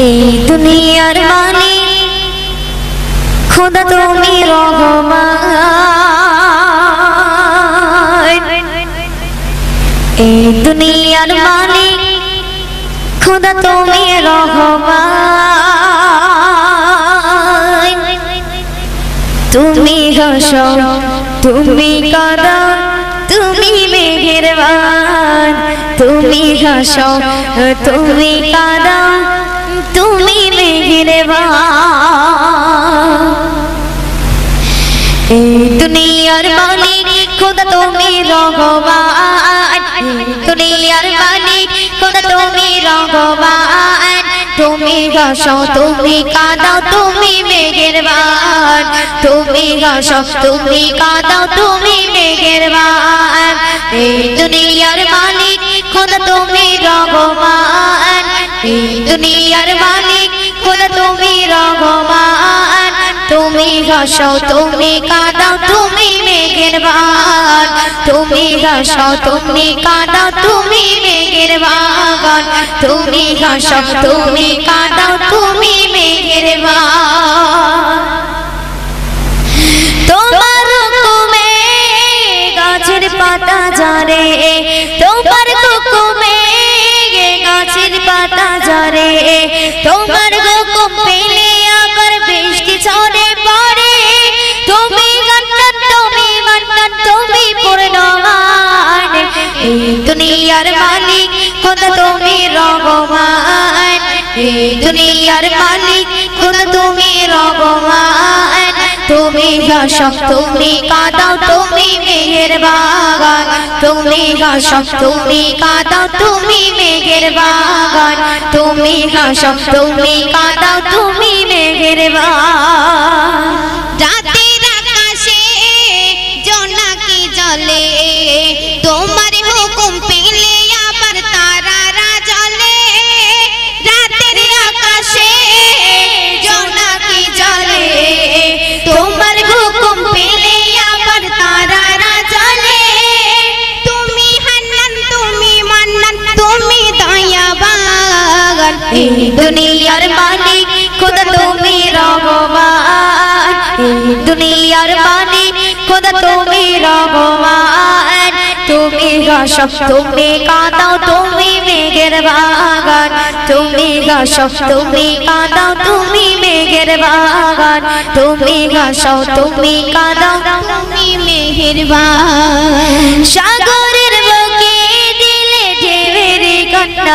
এই দুনিয়ার মালিক খোদা তুমি রহমান, এই দুনিয়ার মালিক খোদা তুমি রহমান। তুমি হাসো তুমি কাঁদো তুমি মেহেরবান, তুমি হাসো তুমি কাঁদো তুমি মেহেরবান। এই দুনিয়ার মালিক খোদা তুমি রহমান, দুনিয়ার মালিক খোদা তুমি রহমান। তুমি হাসো তুমি কাঁদো তুমি মেহেরবান, তুমি হাসো তুমি কাঁদো তুমি মেহেরবান। এই দুনিয়ার মালিক খোদা তুমি রহমান, এই দুনিয়ার মালিক খোদা তুমি রহমান। তুমি হাসো তুমি কাঁদো তুমি মেহেরবান, তুমি হাসো তুমি কাঁদো তুমি মেহেরবান। তুমি হাসো তুমি কাঁদো তুমি মেহেরবান। তোমার হুকুমে গাছের পাতা ঝরে, তোমার হুকুমে গাছের পাতা ঝরে। তোমার হুকুম পেলে আবার বৃষ্টি ঝরে পড়ে। তুমি গন্ডন তুমি গন্ডন তুমি পূর্ণমান। এই দুনিয়ার মালিক খোদা তুমি রহমান, এই দুনিয়ার মালিক খোদা তুমি রহমান। তুমি হাসো তুমি কাঁদো তুমি মেহেরবান, তুমি হাসো তুমি কাঁদো তুমি মেহেরবান। তুমি হাসো তুমি কাঁদো তুমি মেহেরবান। রাতের আকাশে জোনাকি জ্বলে, তোমার হুকুম পেলে আবার তারারা জ্বলে। রাতের আকাশে জোনাকি জ্বলে, তোমার হুকুম পেলে আবার তারারা জ্বলে। তুমি হান্নান তুমি মান্নান তুমি দয়াবান। এই দুনিয়ার মালিক খোদা তুমি রহমান, এই দুনিয়ার মালিক খোদা তুমি রহমান। তুমি হাসো তুমি কাঁদো তুমি মেহেরবান, তুমি হাসো তুমি কাঁদো তুমি মেহেরবান। তুমি হাসো তুমি কাঁদো তুমি মেহেরবান। সাগরের বুকে দিলে ঢেউয়ের কান্না,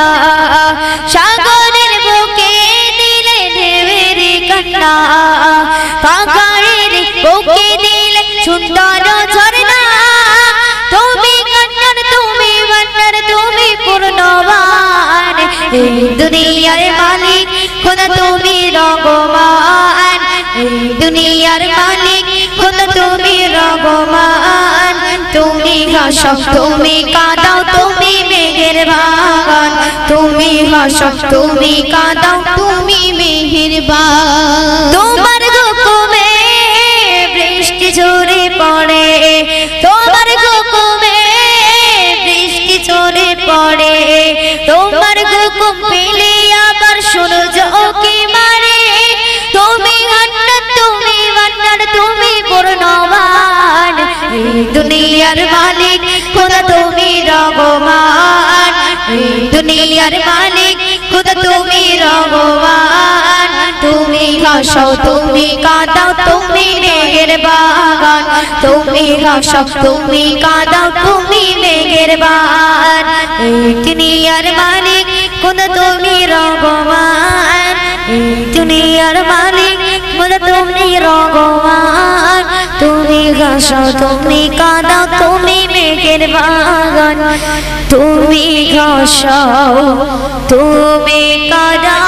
সাগরের বুকে দিলে ঢেউয়ের কান্না। পাহাড়ের বুকে দিলে সুন্দর ঝরনা। তুমি গন্ডন তুমি গন্ডন তুমি পূর্ণবান। এই দুনিয়ার মালিক খোদা তুমি রহমান, এই দুনিয়ার মালিক খোদা তুমি রহমান। তুমি হাসো তুমি কাঁদো তুমি মেহেরবান, তুমি হাসো তুমি কাঁদো তুমি মেহেরবান। তোমার হুকুমে বৃষ্টি ঝরে পড়ে, তোমার হুকুমে বৃষ্টি ঝরে পড়ে। তোমার হুকুম পেলে আবার সূর্য ওকে মারে। তুমি গন্ডন তুমি গন্ডন তুমি পূর্ণবান। এই দুনিয়ার মালিক খোদা তুমি রহমান, এই দুনিয়ার মালিক খোদা তুমি রহমান। তুমি হাসো তুমি কাঁদো তুমি মেহেরবান, তুমি হাসো তুমি কাঁদো তুমি মেহেরবান। এই দুনিয়ার মালিক খোদা তুমি রহমান, এই দুনিয়ার মালিক খোদা তুমি রহমান। তুমি হাসো তুমি কাঁদো তুমি মেহেরবান, তুমি হাসো তুমি কাঁদো